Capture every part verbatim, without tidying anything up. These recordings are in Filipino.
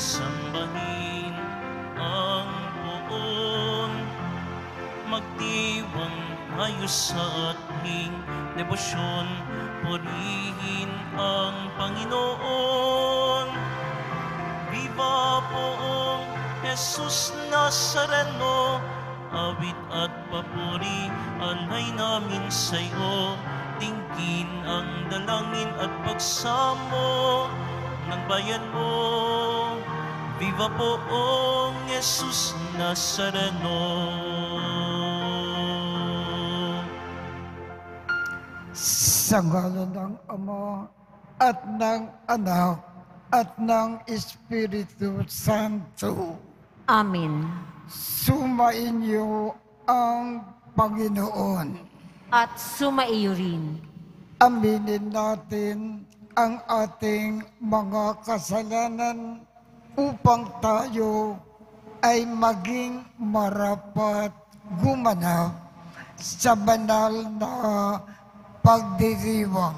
sambahin ang poon. Magdiwang tayo sa ating debosyon, purihin ang Panginoon. Viva poong Jesus Nazareno, awit at papuri alay namin sa iyo. Tingin ang dalangin at pagsamo ng bayan mo. Viva poong Jesus Nazareno. Sa ngalan ng Ama at ng Anak at ng Espiritu Santo. Amen. Sumainyo ang Panginoon. At sumaiyo rin. Aminin natin ang ating mga kasalanan upang tayo ay maging marapat gumanaw sa banal na pagdiriwang.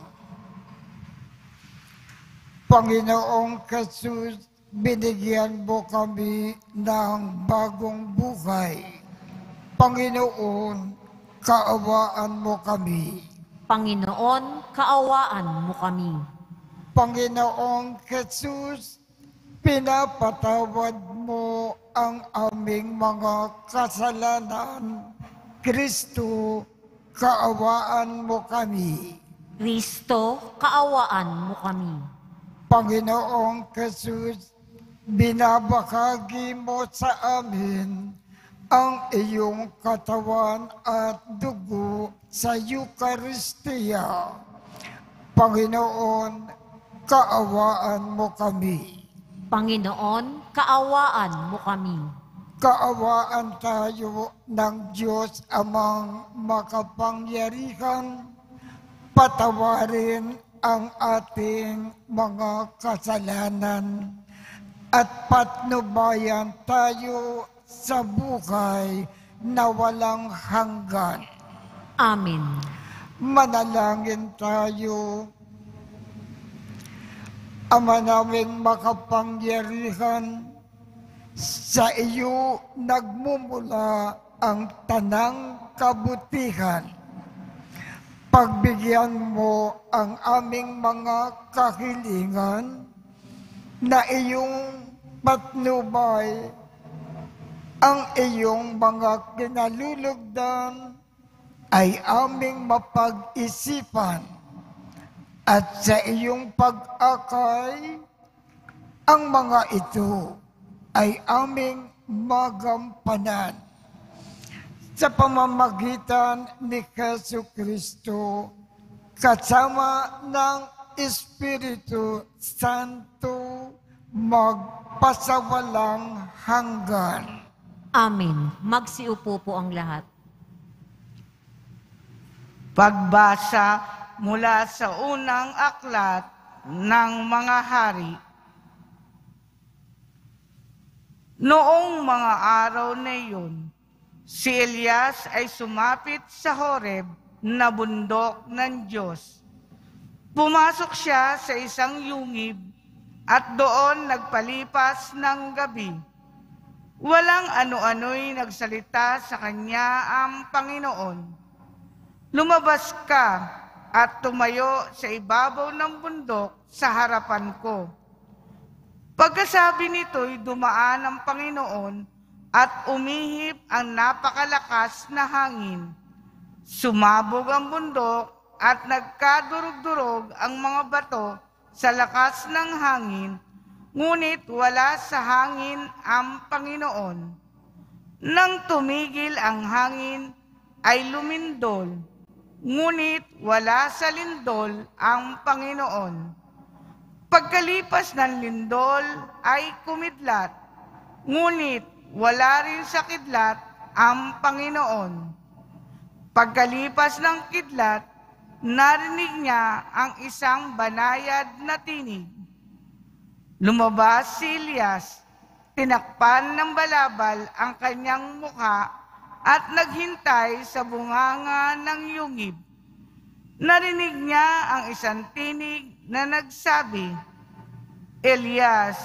Panginoong Jesus, binigyan mo kami ng bagong buhay. Panginoon, kaawaan mo kami. Panginoon, kaawaan mo kami. Panginoong Jesus, pinapatawad mo ang aming mga kasalanan. Kristo, kaawaan mo kami. Kristo, kaawaan mo kami. Panginoong Jesus, binabahagi mo sa amin ang iyong katawan at dugo sa Eucharistia. Panginoon, kaawaan mo kami. Panginoon, kaawaan mo kami. Kaawaan tayo ng Diyos amang makapangyarihan, patawarin ang ating mga kasalanan at patnubayan tayo sa buhay na walang hanggan. Amen. Manalangin tayo. Ama naming makapangyarihan, sa iyo nagmumula ang tanang kabutihan. Pagbigyan mo ang aming mga kahilingan na iyong patnubay ang iyong mga kinalulugdan ay aming mapag-isipan at sa iyong pag-akay ang mga ito ay aming magampanan. Sa pamamagitan ni Jesucristo, kasama ng Espiritu Santo, magpasawalang hanggan. Amen. Magsiupo po ang lahat. Pagbasa mula sa unang aklat ng mga hari. Noong mga araw na iyon, si Elias ay sumapit sa Horeb na bundok ng Diyos. Pumasok siya sa isang yungib at doon nagpalipas ng gabi. Walang ano-ano'y nagsalita sa kanya ang Panginoon. Lumabas ka at tumayo sa ibabaw ng bundok sa harapan ko. Pagkasabi nito'y dumaan ang Panginoon at umihip ang napakalakas na hangin. Sumabog ang bundok at nagkadurog-durog ang mga bato sa lakas ng hangin, ngunit wala sa hangin ang Panginoon. Nang tumigil ang hangin ay lumindol, ngunit wala sa lindol ang Panginoon. Pagkalipas ng lindol ay kumidlat, ngunit wala rin sa kidlat ang Panginoon. Pagkalipas ng kidlat, narinig niya ang isang banayad na tinig. Lumabas si Elias, tinakpan ng balabal ang kanyang mukha at naghintay sa bunganga ng yungib. Narinig niya ang isang tinig na nagsabi, Elias,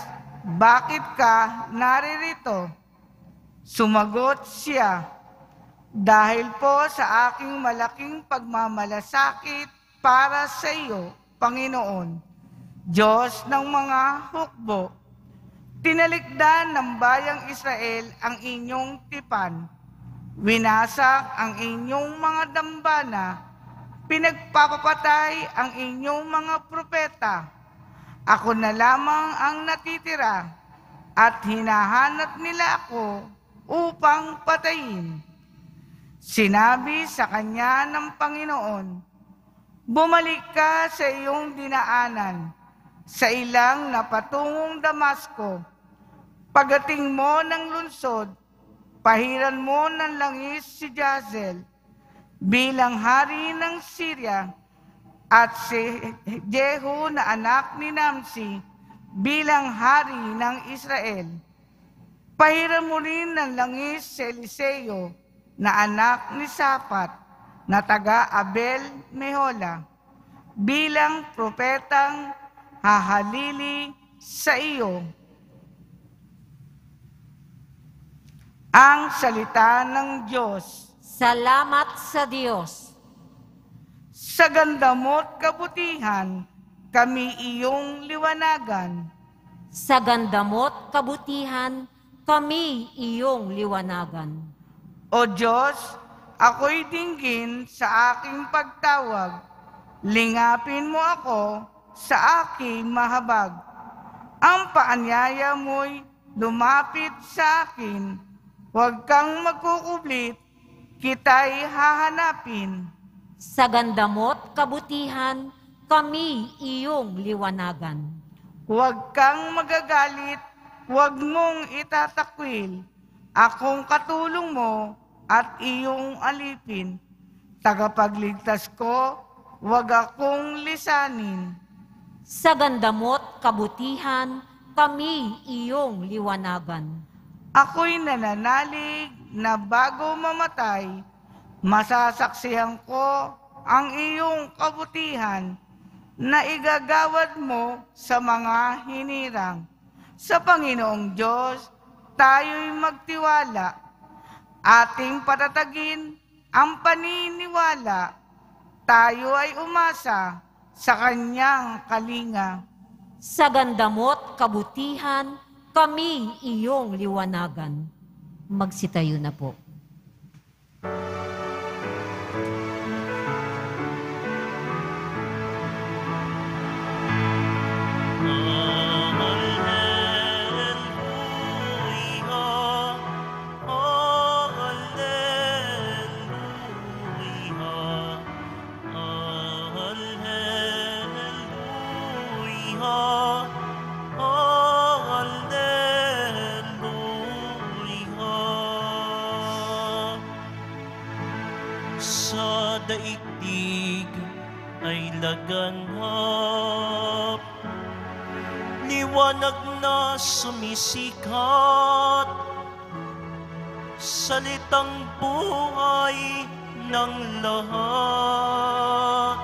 bakit ka naririto? Sumagot siya, dahil po sa aking malaking pagmamalasakit para sa iyo, Panginoon, Diyos ng mga hukbo. Tinalikdan ng bayang Israel ang inyong tipan. Winasak ang inyong mga dambana. Pinagpapapatay ang inyong mga propeta. Ako na lamang ang natitira at hinahanap nila ako upang patayin. Sinabi sa kanya ng Panginoon, bumalik ka sa iyong dinaanan, sa ilang na patungong Damasco. Pagdating mo ng lungsod, pahiran mo ng langis si Jazel bilang hari ng Syria at si Jehu na anak ni Namsi bilang hari ng Israel. Pahiran mo rin ng langis si Eliseo na anak ni Safat na taga Abel Mehola bilang propetang hahalili sa iyo. Ang salita ng Diyos. Salamat sa Diyos. Sa ganda mo't kabutihan, kami iyong liwanagan. Sa ganda mo't kabutihan, kami iyong liwanagan. O Diyos, ako'y dinggin sa aking pagtawag. Lingapin mo ako sa aking mahabag. Ang paanyaya mo'y lumapit sa akin. Huwag kang magkukublit, kita'y hahanapin. Sa ganda mo't kabutihan, kami iyong liwanagan. Huwag kang magagalit, huwag mong itatakwil. Akong katulong mo at iyong alipin. Tagapagligtas ko, huwag akong lisanin. Sa ganda mo't kabutihan, kami iyong liwanagan. Ako'y nananalig na bago mamatay, masasaksihan ko ang iyong kabutihan na igagawad mo sa mga hinirang. Sa Panginoong Diyos, tayo'y magtiwala. Ating patatagin ang paniniwala. Tayo ay umasa sa kanyang kalinga. Sa ganda mo't kabutihan, kami iyong liwanagan. Magsitayo na po. Sa daigdig ay laganap, liwanag na sumisikat, salitang buhay ng lahat.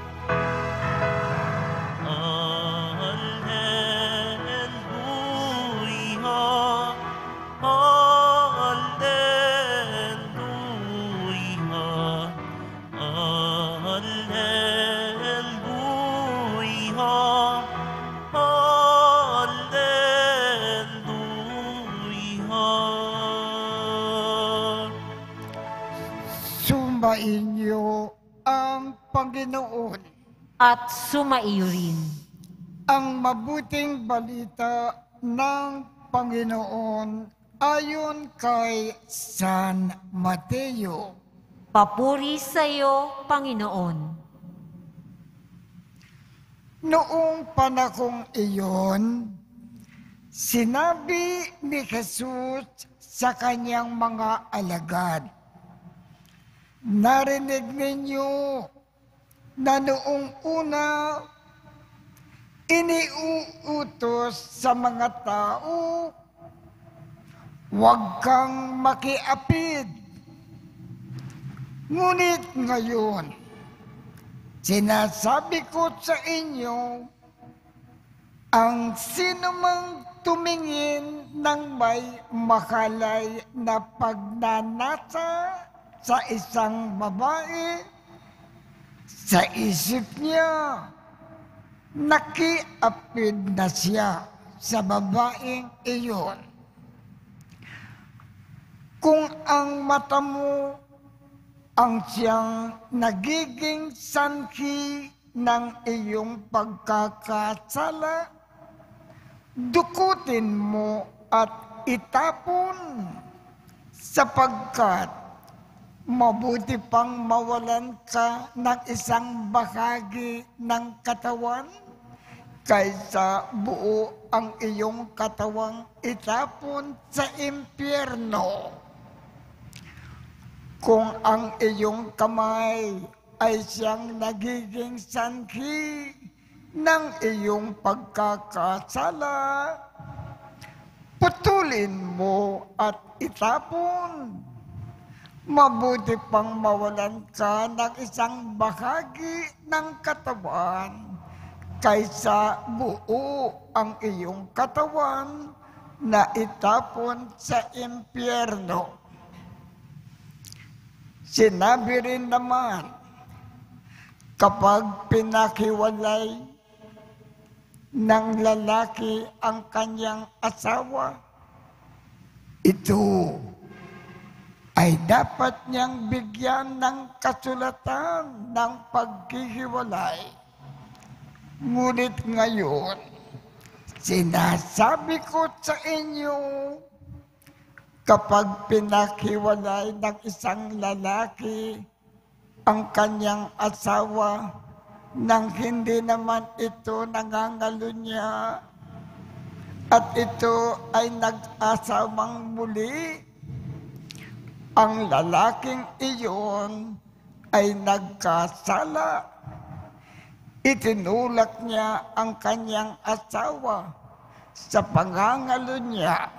Sumainyo ang Panginoon. At sumaiyo rin. Ang mabuting balita ng Panginoon ayon kay San Mateo. Papuri sa iyo, Panginoon. Noong panahong iyon, sinabi ni Jesus sa kanyang mga alagad, narinig ninyo na noong una, iniuutos sa mga tao, huwag kang makiapid. Ngunit ngayon, sinasabi ko sa inyo, ang sinumang tumingin ng may makalay na pagnanasa sa isang babae, sa isip niya, nakiapid na siya sa babaeng iyon. Kung ang mata mo ang siyang nagiging sanhi ng iyong pagkakasala, dukutin mo at itapon, sapagkat mabuti pang mawalan ka ng isang bahagi ng katawan kaysa buo ang iyong katawang itapon sa impyerno. Kung ang iyong kamay ay siyang nagiging sanhi ng iyong pagkakasala, putulin mo at itapon. Mabuti pang mawalan ka ng isang bahagi ng katawan kaysa buo ang iyong katawan na itapon sa impyerno. Sinabi rin naman, kapag pinakiwalay ng lalaki ang kanyang asawa, ito ay dapat niyang bigyan ng kasulatan ng paghihiwalay. Ngunit ngayon, sinasabi ko sa inyo, kapag pinakiwalay ng isang lalaki ang kanyang asawa nang hindi naman ito nangangalunya at ito ay nag-asawang muli, ang lalaking iyon ay nagkasala. Itinulak niya ang kanyang asawa sa pangangalunya.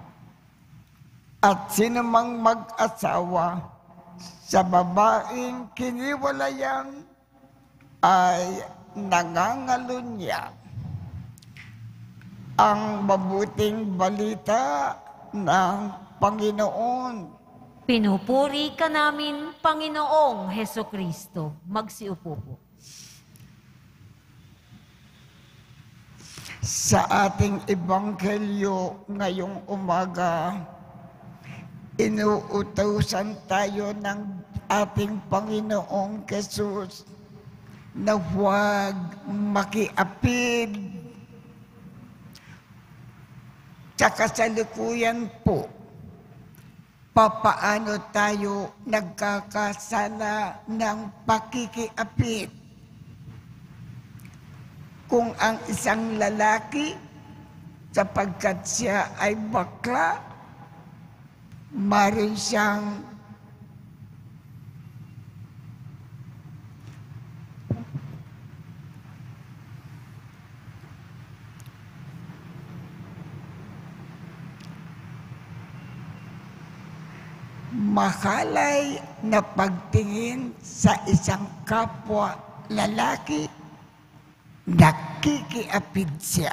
At sinumang mag-asawa sa babaeng kiniwalayan ay nangangalunya. Ang mabuting balita ng Panginoon. Pinupuri ka namin, Panginoong Hesukristo. Magsiupo po. Sa ating ebanghelyo ngayong umaga, inuutosan tayo ng ating Panginoong Jesus na huwag makiapid. Sa kasalukuyan po, papaano tayo nagkakasala ng pakikiapid? Kung ang isang lalaki, sapagkat siya ay bakla, maroon siyang mahalay na pagtingin sa isang kapwa lalaki, nakikiapid siya.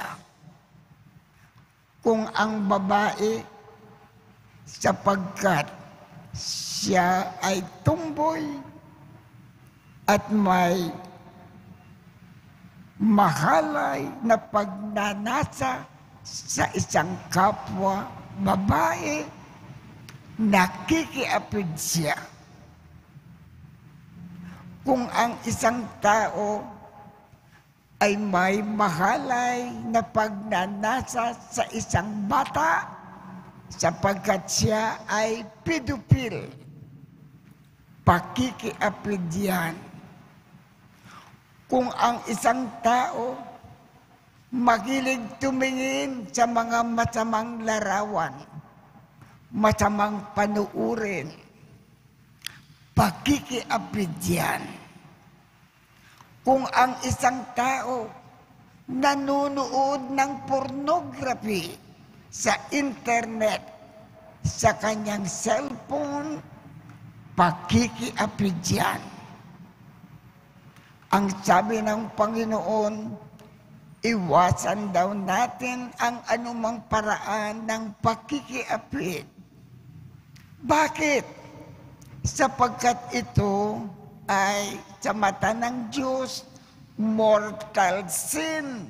Kung ang babae, sapagkat siya ay tumboy at may mahalay na pagnanasa sa isang kapwa babae, nakikiapid siya. Kung ang isang tao ay may mahalay na pagnanasa sa isang bata, sapagkat siya ay pedofil, pakikiapid yan. Kung ang isang tao mahilig tumingin sa mga masamang larawan, masamang panuurin, pakikiapid yan. Kung ang isang tao nanonood ng pornography sa internet, sa kanyang cellphone, pakikiapid yan. Ang sabi ng Panginoon, Iwasan daw natin ang anumang paraan ng pakikiapid. Bakit? Sapagkat ito ay sa mata ng Diyos, mortal sin.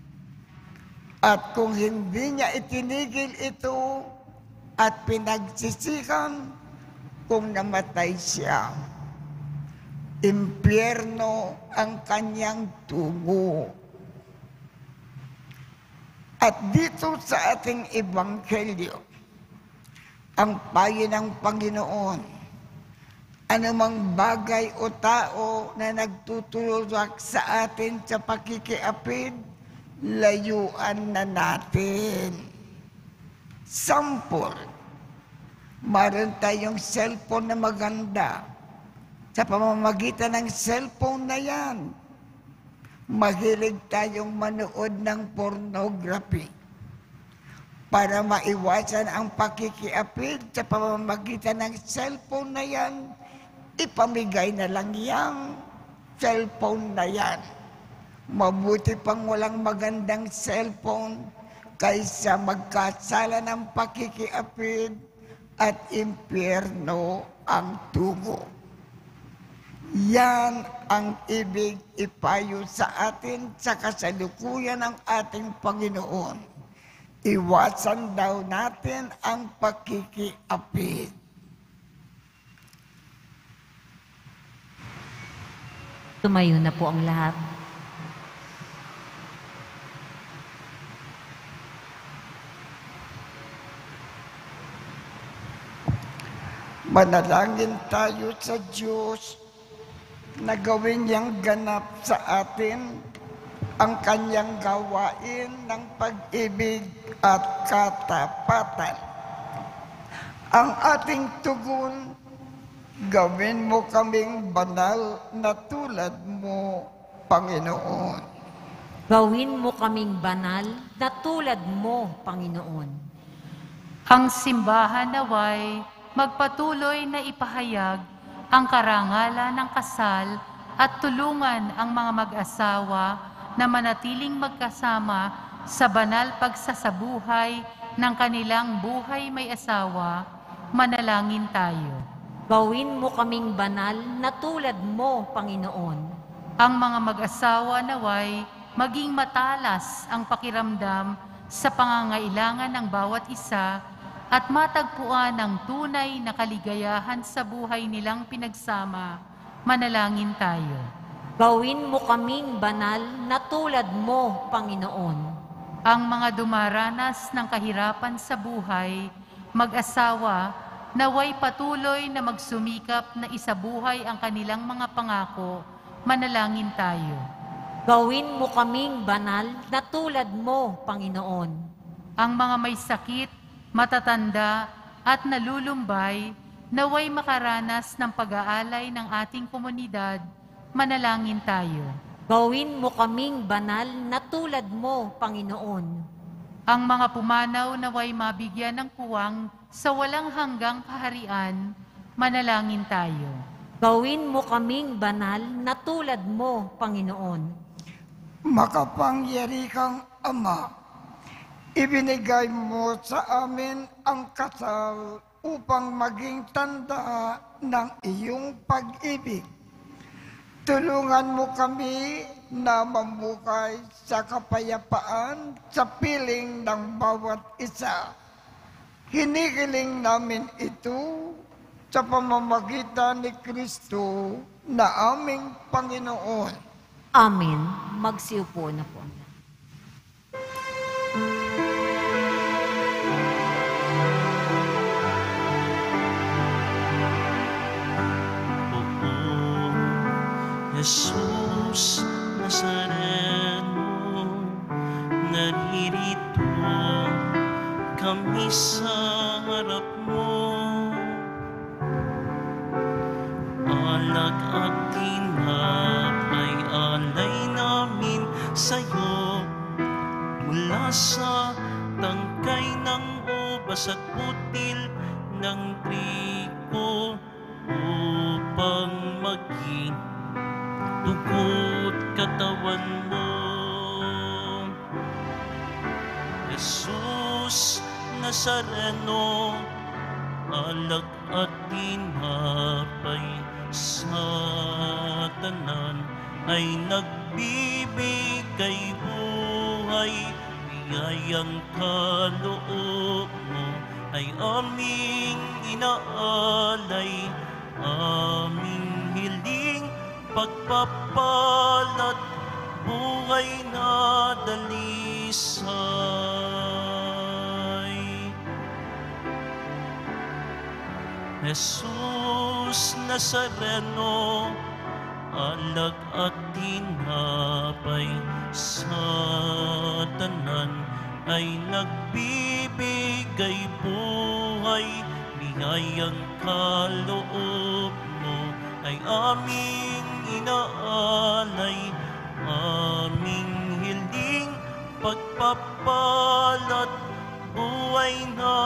At kung hindi niya itinigil ito at pinagsisikan, kung namatay siya, impyerno ang kanyang tugo. At dito sa ating ebanghelyo, ang payo ng Panginoon, anumang bagay o tao na nagtutulak sa atin sa pakikiapid, layuan na natin. Sample, meron tayong cellphone na maganda. Sa pamamagitan ng cellphone na yan, mahilig tayong manood ng pornography. Para maiwasan ang pakikiapid sa pamamagitan ng cellphone na yan, ipamigay na lang yang cellphone na yan. Mabuti pang walang magandang cellphone kaysa magkasala ng pakikiapid at impyerno ang tugo. Yan ang ibig ipayo sa atin sa kasalukuyan ng ating Panginoon. Iwasan daw natin ang pakikiapid. Tumayo na po ang lahat. Manalangin tayo sa Diyos na gawin niyang ganap sa atin ang kanyang gawain ng pag-ibig at katapatan. Ang ating tugon, gawin mo kaming banal na tulad mo, Panginoon. Gawin mo kaming banal na tulad mo, Panginoon. Ang simbahan naway magpatuloy na ipahayag ang karangalan ng kasal at tulungan ang mga mag-asawa na manatiling magkasama sa banal pagsasabuhay ng kanilang buhay may asawa. Manalangin tayo. Gawin mo kaming banal na tulad mo, Panginoon. Ang mga mag-asawa naway maging matalas ang pakiramdam sa pangangailangan ng bawat isa at matagpuan ang tunay na kaligayahan sa buhay nilang pinagsama. Manalangin tayo. Gawin mo kaming banal na tulad mo, Panginoon. Ang mga dumaranas ng kahirapan sa buhay, mag-asawa, naway patuloy na magsumikap na isabuhay ang kanilang mga pangako. Manalangin tayo. Gawin mo kaming banal na tulad mo, Panginoon. Ang mga may sakit, matatanda at nalulumbay, naway makaranas ng pag-aalay ng ating komunidad. Manalangin tayo. Gawin mo kaming banal na tulad mo, Panginoon. Ang mga pumanaw naway mabigyan ng puwang sa walang hanggang kaharian. Manalangin tayo. Gawin mo kaming banal na tulad mo, Panginoon. Makapangyarihang Ama, ibinigay mo sa amin ang kasal upang maging tanda ng iyong pag-ibig. Tulungan mo kami na mamukay sa kapayapaan sa piling ng bawat isa. Hinihiling namin ito sa pamamagitan ni Kristo na aming Panginoon. Amen. Magsiupo na po. Jesus Nazareno, naririto kami sa harap mo. Alak at tinapay, alay namin sa'yo. Mula sa tangkay ng ubas at putil ng trigo, upang maging tugod katawan mo. Jesus Nazareno, alak at tinapay sa tanan ay nagbibigay buhay. Biyayang kaloob mo ay aming inaalay, aming hiling pagpapalat, buhay na dalisay. Jesus Nazareno, alak at tinapay sa tanan ay nagbibigay buhay. Biyayang kaloob mo ay aming inaalay, aming hiling pagpapalat, buhay na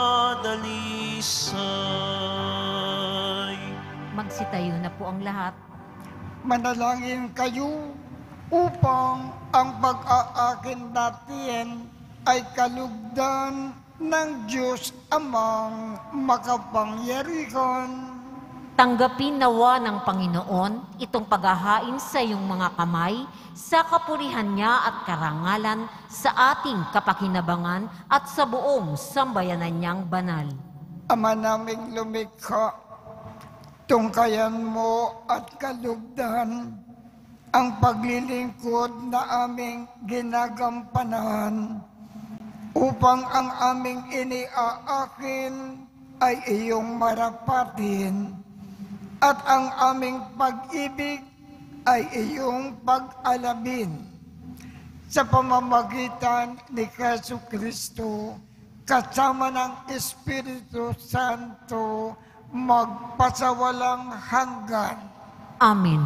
dalisay. Magsitayo na po ang lahat. Manalangin kayo upang ang pag-aakin natin ay kalugdan ng Diyos Amang makapangyarihan. Tanggapin nawa ng Panginoon itong paghahain sa iyong mga kamay sa kapurihan niya at karangalan sa ating kapakinabangan at sa buong sambayanan niyang banal. Ama naming lumikha, tungkayan mo at kalugdan ang paglilingkod na aming ginagampanan upang ang aming iniaakin ay iyong marapatin at ang aming pag-ibig ay iyong pag-alabin sa pamamagitan ni Jesucristo kasama ng Espiritu Santo magpasawalang hanggan. Amen.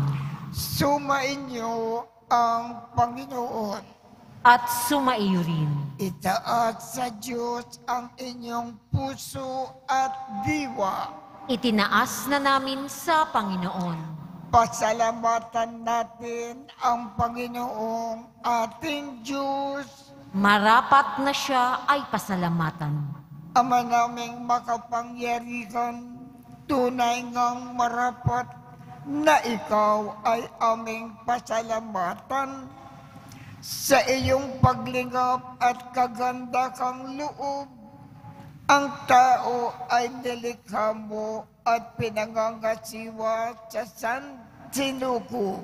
Sumainyo ang Panginoon. At sumaiyo rin. Itaas sa Diyos ang inyong puso at diwa. Itinaas na namin sa Panginoon. Pasalamatan natin ang Panginoong ating Diyos. Marapat na siya ay pasalamatan. Ama naming makapangyarihan, tunay ngang marapat na ikaw ay aming pasalamatan sa iyong paglingap at kaganda kang loob. Ang tao ay nilikha mo at pinangangasiwa sa San Sinuko.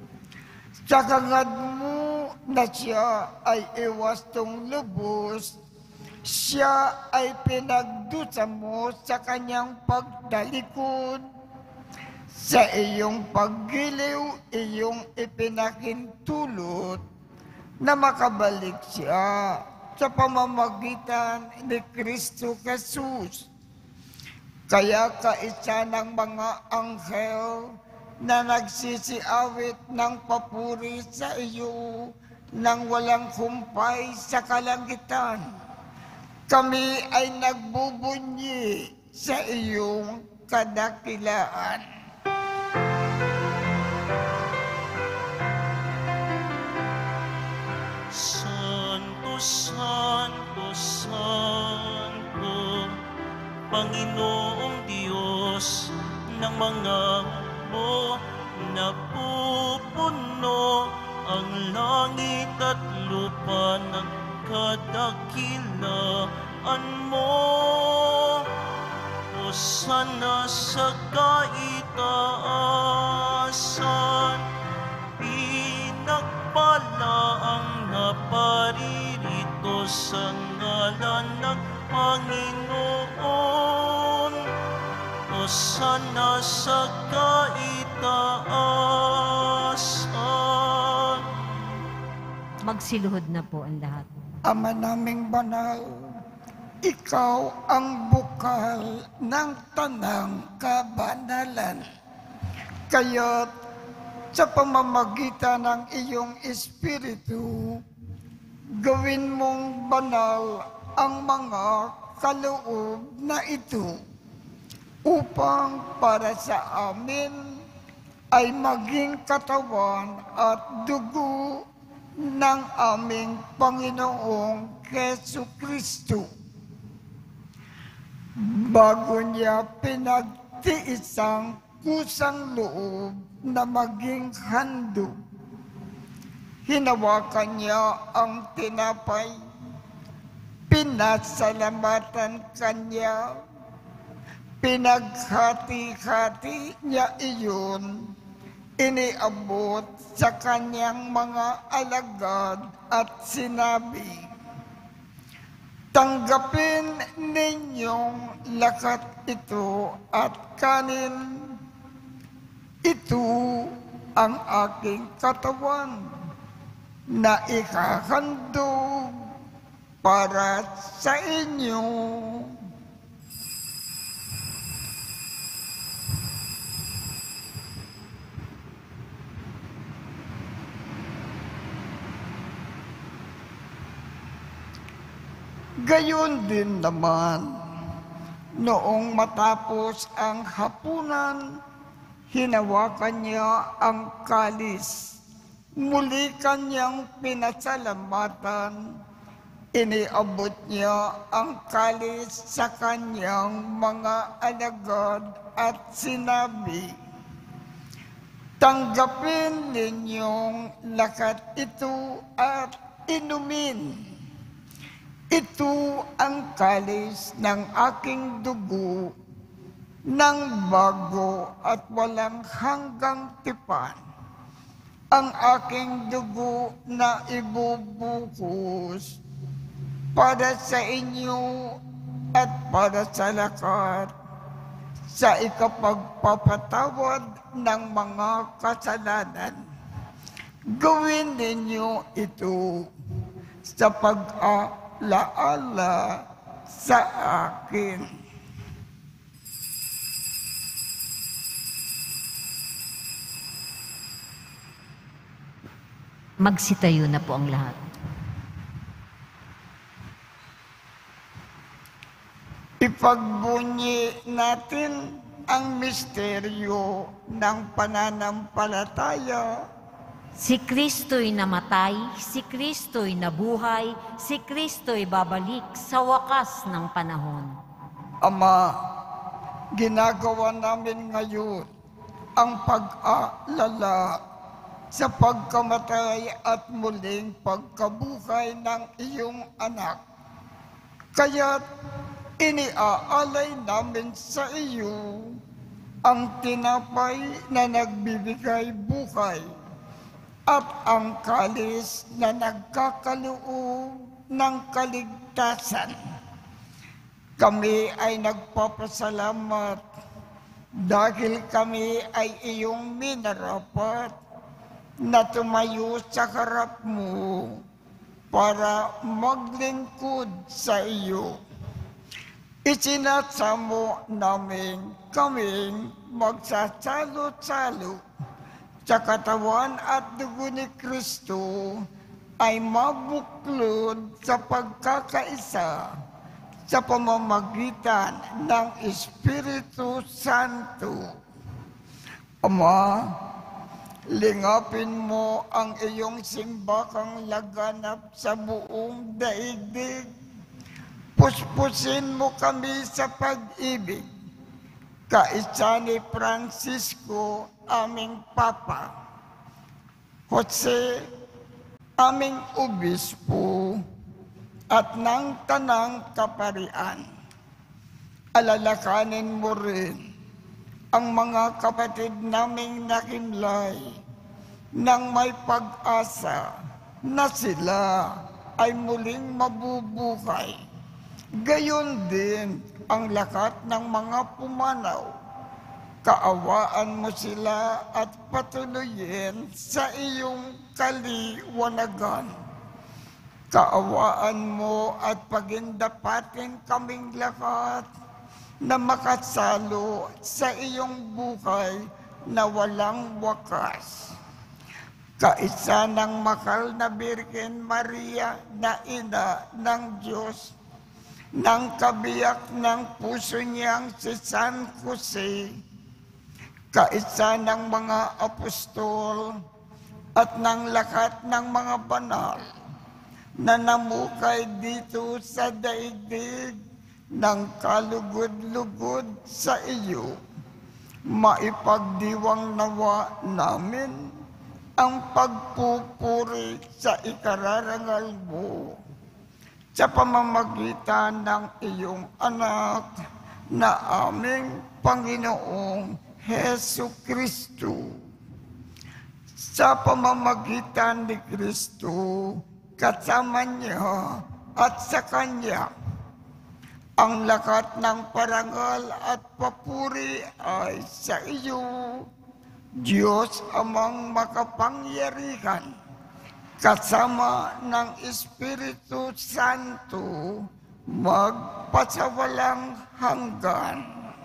Sa kangad mo na siya ay iwastong lubos, siya ay pinagdusa mo sa kanyang pagdalikod. Sa iyong paggiliw, iyong ipinakintulot na makabalik siya sa pamamagitan ni Kristo Jesus. Kaya kaisa ng mga anghel na nagsisiawit ng papuri sa iyo nang walang kumpay sa kalangitan, kami ay nagbubunyi sa iyong kadakilaan. Santo, Santo, Santo, Panginoong Diyos ng mga hukbo, napupuno ang langit at lupa ng kadakilaan mo. Hosana sa kaitaasan, pinagpala ang naparirito sa ngalan ng Panginoon. Hosana sa kaitaasan. Magsiluhod na po ang lahat. Ama naming banal, ikaw ang bukal ng tanang kabanalan. Kaya't sa pamamagitan ng iyong Espiritu, gawin mong banal ang mga kaloob na ito upang para sa amin ay maging katawan at dugo ng aming Panginoong Kesu Kristo. Bago niya pinagtiis ang kusang loob na maging handog, hinawakan niya ang tinapay, pinasalamatan kanya, pinaghati-hati niya iyon, iniabot sa kanyang mga alagad at sinabi, "Tanggapin ninyong lakat ito at kanin. Ito ang aking katawan na ikahandog para sa inyo." Gayon din naman, noong matapos ang hapunan, hinawakan niya ang kalis, muli kanyang pinasalamatan, iniabot niya ang kalis sa kanyang mga alagad at sinabi, "Tanggapin ninyong lakat ito at inumin. Ito ang kalis ng aking dugo ng bago at walang hanggang tipan, ang aking dugo na ibubuhos para sa inyo at para sa lakat sa ikapagpapatawad ng mga kasalanan. Gawin ninyo ito sa pag-a laala sa akin." Magsitayo na po ang lahat. Ipagbunyi natin ang misteryo ng pananampalataya. Si Kristo'y namatay, si Kristo'y nabuhay, si Kristo'y babalik sa wakas ng panahon. Ama, ginagawa namin ngayon ang pag-aalala sa pagkamatay at muling pagkabuhay ng iyong anak. Kaya't iniaalay namin sa iyo ang tinapay na nagbibigay buhay at ang kalis na nagkakaloob ng kaligtasan. Kami ay nagpapasalamat dahil kami ay iyong minarapat na tumayo sa harap mo para maglingkod sa iyo. Isinasamo namin kaming magsasalo-salo sa katawan at dugo ni Kristo ay mabuklod sa pagkakaisa sa pamamagitan ng Espiritu Santo. Ama, lingapin mo ang iyong simbakang laganap sa buong daigdig. Puspusin mo kami sa pag-ibig, kaisa ni Francisco, aming Papa, Jose, aming Obispo, at ng Tanang Kaparian. Alalakanin mo rin ang mga kapatid naming nakimlay nang may pag-asa na sila ay muling mabubuhay. Gayon din ang lakat ng mga pumanaw. Kaawaan mo sila at patuloyin sa iyong kaliwanagan. Kaawaan mo at pagindapatin kaming lahat na makasalo sa iyong buhay na walang wakas. Kaisa ng mahal na Birhen Maria na ina ng Diyos, ng kabiyak ng puso niyang si San Jose, kaisa ng mga apostol at ng lahat ng mga banal na namukay dito sa daigdig ng kalugod-lugod sa iyo. Maipagdiwang nawa namin ang pagpupuri sa ikararangal mo sa pamamagitan ng iyong anak na aming Panginoong Hesu Kristo. Sa pamamagitan ni Kristo, kasama niya at sa Kanya, ang lahat ng parangal at papuri ay sa iyo, Diyos Amang makapangyarihan, kasama ng Espiritu Santo, magpasawalang hanggan.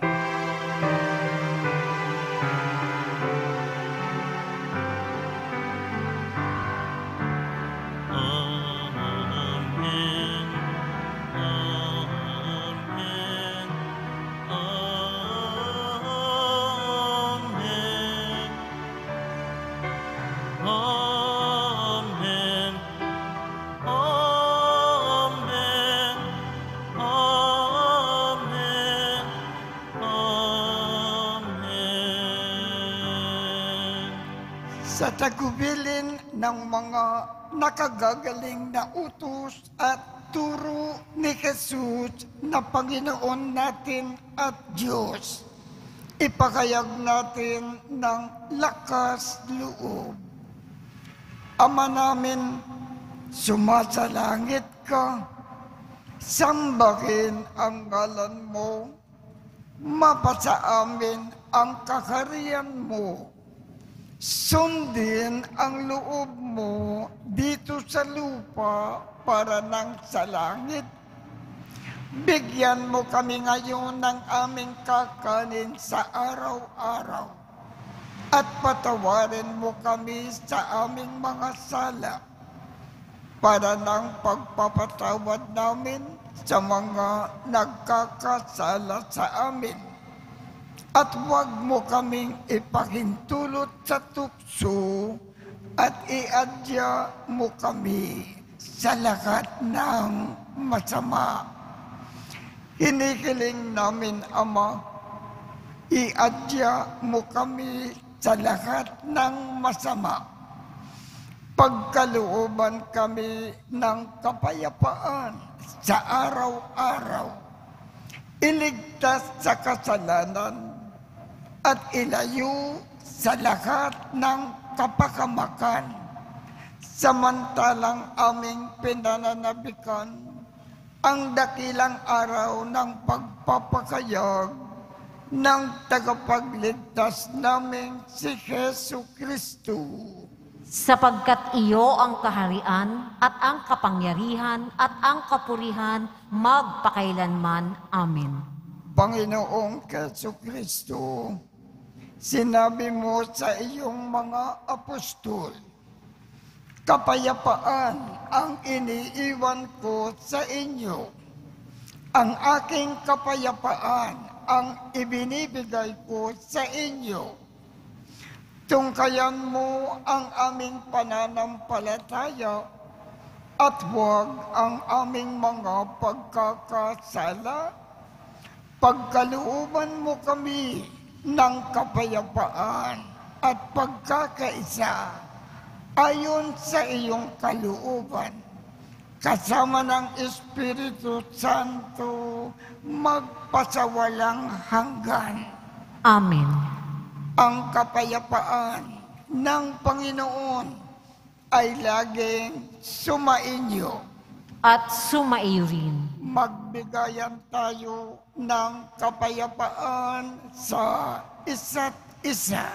Amen. Amen. Amen. Amen. Amen. Amen. Amen. Sa tagubilin ng mga nakagagaling na utos at turo ni Jesus na Panginoon natin at Diyos, ipakayag natin ng lakas loob. Ama namin, sumasalangit ka, sambahin ang ngalan mo, mapasa amin ang kakariyan mo, sundin ang loob mo dito sa lupa para nang sa langit. Bigyan mo kami ngayon ng aming kakanin sa araw-araw at patawarin mo kami sa aming mga sala para nang pagpapatawad namin sa mga nagkakasala sa amin. At huwag mo kaming ipahintulot sa tukso at iadya mo kami sa lahat ng masama. Hinihiling namin, Ama, iadya mo kami sa lahat ng masama. Pagkalooban kami ng kapayapaan sa araw-araw. Iligtas sa kasalanan at ilayo sa lahat ng kapakamakan, samantalang aming pinananabikan ang dakilang araw ng pagpapakayag ng tagapagligtas naming si Hesu Kristo. Sapagkat iyo ang kaharian at ang kapangyarihan at ang kapurihan magpakailanman. Amen. Panginoong Hesu Kristo, sinabi mo sa iyong mga apostol, kapayapaan ang iniiwan ko sa inyo. Ang aking kapayapaan ang ibinibigay ko sa inyo. Tungkayan mo ang aming pananampalataya at huwag ang aming mga pagkakasala. Pagkalooban mo kami ng kapayapaan at pagkakaisa ayon sa iyong kalooban, kasama ng Espiritu Santo, magpasawalang hanggan. Amen. Ang kapayapaan ng Panginoon ay laging sumainyo. At sumaiyo rin. Magbigayan tayo ng kapayapaan sa isa't isa.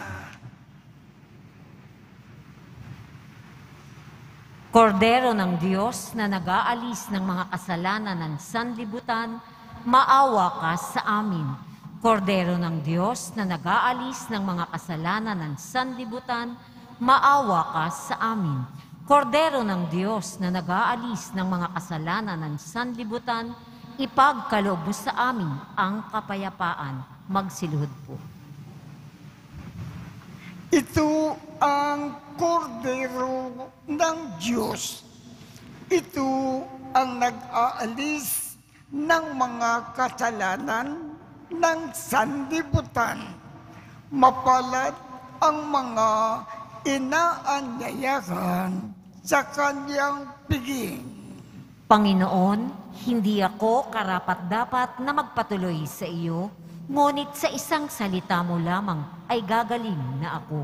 Kordero ng Diyos na nag-aalis ng mga kasalanan ng sanlibutan, maawa ka sa amin. Kordero ng Diyos na nag-aalis ng mga kasalanan ng sanlibutan, maawa ka sa amin. Kordero ng Diyos na nag-aalis ng mga kasalanan ng sanlibutan, ipagkaloob mo sa amin ang kapayapaan. Magsiluhod po. Ito ang kordero ng Diyos. Ito ang nag-aalis ng mga kasalanan ng sanlibutan. Mapalad ang mga inaanyayahan sa kanyang piging. Panginoon, hindi ako karapat-dapat na magpatuloy sa iyo, ngunit sa isang salita mo lamang ay gagaling na ako.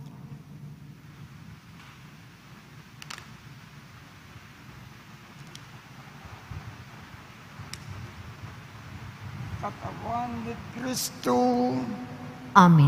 Katawan ni Kristo. Amen.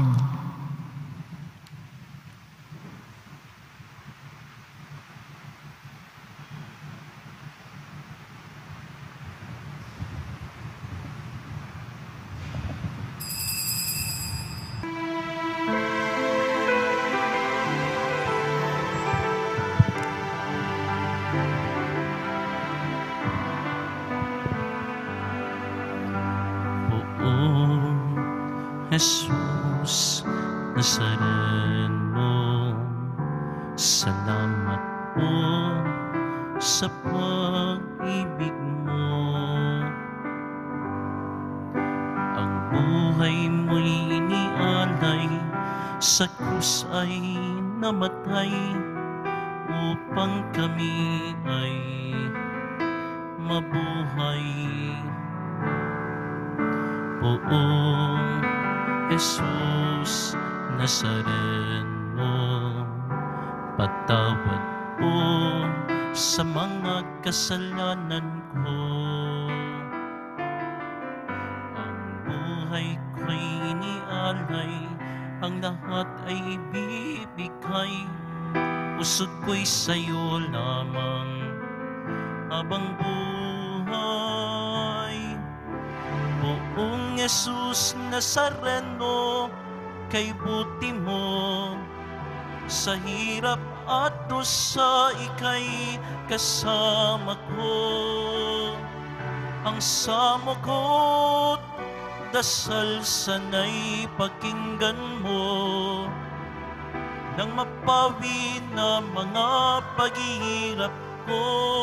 Jesus Nazareno, salamat po sa pag-ibig mo. Ang buhay mo'y inialay, sa krus ay namatay, upang kami ay mabuhay. Poong Jesus Nazareno, patawad po sa mga kasalanan ko. Ang buhay ko'y inialay, ang lahat ay ibibigay. Pusod ko'y sa'yo lamang habang buhay. Poong Jesus Nazareno, kay buti mo, sa hirap at dosa ika'y kasama ko. Ang samo ko't dasal sana'y pakinggan mo, nang mapawi na mga paghihirap ko.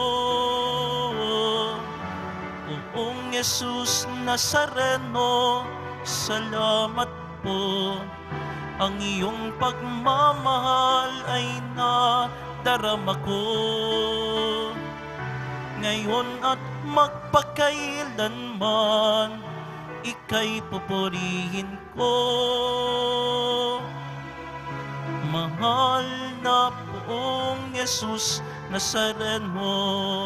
Poong Jesus Nazareno, salamat po. Ang iyong pagmamahal ay nadarama ko. Ngayon at magpakailanman, ika'y pupurihin ko. Mahal na Poong Jesus Nazareno.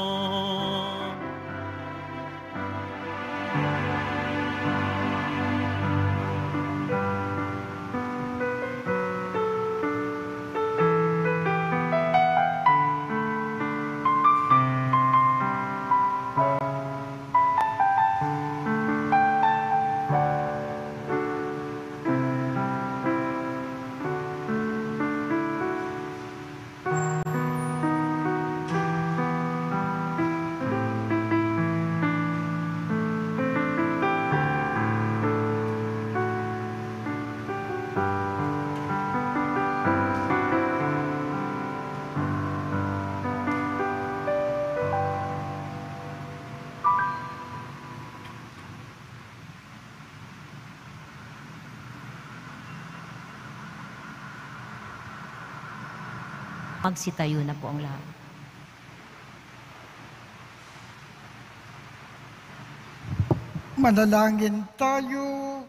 Magsitayo na po ang lahat. Manalangin tayo.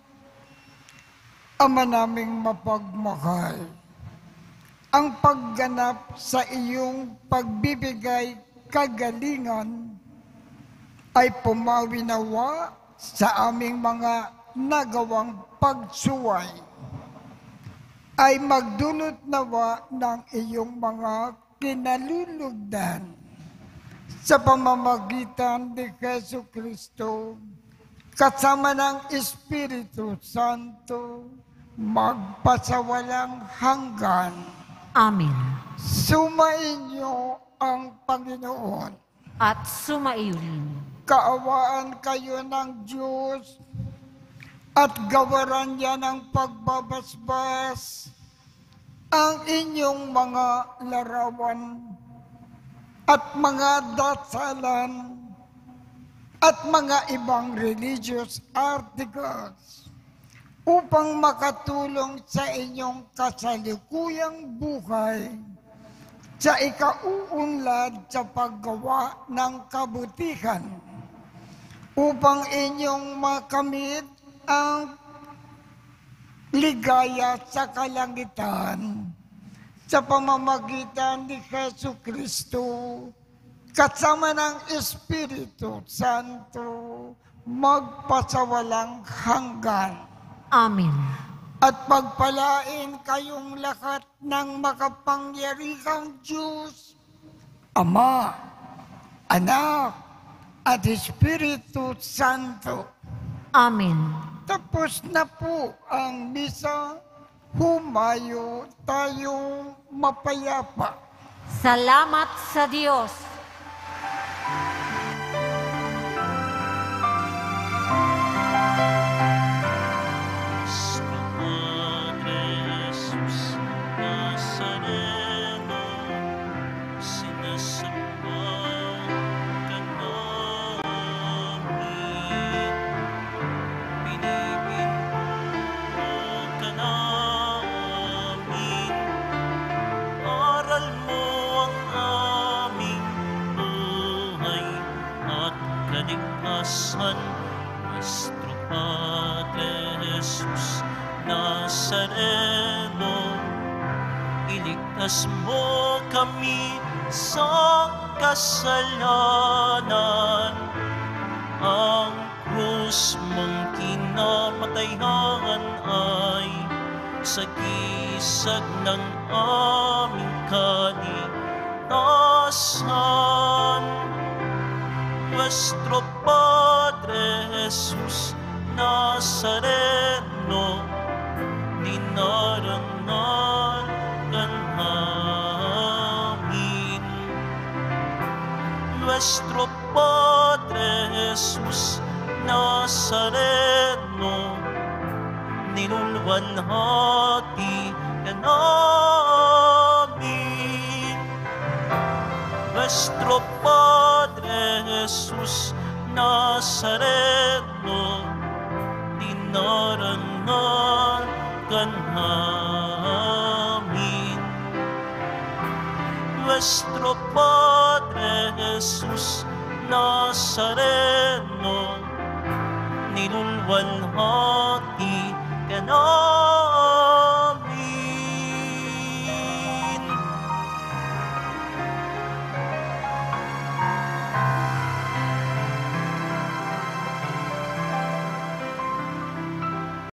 Ama naming mapagmahal, ang pagganap sa iyong pagbibigay kagalingan ay pumawi nawa sa aming mga nagawang pagsuway, ay magdulot nawa ng iyong mga kinalulugdan sa pamamagitan ni Jesu Kristo, kasama ng Espiritu Santo, magpasawalang hanggan. Amen. Sumainyo ang Panginoon. At sumaiyo rin. Kaawaan kayo ng Diyos – at gawaran niya ng pagbabasbas ang inyong mga larawan at mga dasalan at mga ibang religious articles upang makatulong sa inyong kasalukuyang buhay sa ikauunlad sa paggawa ng kabutihan upang inyong makamit ang ligaya sa kalangitan sa pamamagitan ni Jesu Kristo kasama ng Espiritu Santo magpasawalang hanggan. Amen. At pagpalain kayong lahat ng makapangyarihang Diyos, Ama, Anak, at Espiritu Santo. Amen. Tapos na po ang misa, humayo tayong mapayapa. Salamat sa Diyos. Padre Jesus Nazareno, sinasamba ka namin, pinipinto ka namin, aral mo ang aming buhay at kaligtasan. Nuestro Padre Jesus Nazareno, iligtas mo kami sa kasalanan. Ang krus mong kinamatayan ay sagisag ng aming kaligtasan. Nuestro Padre Jesus Nazareno, dinaranagan namin. Nuestro Padre Jesus Nazareno, nilulwalhati ka namin. Nuestro Padre Jesus Nazareno, dinaranagan namin. Nuestro Padre Jesus Nazareno, nilulwalhati ka namin.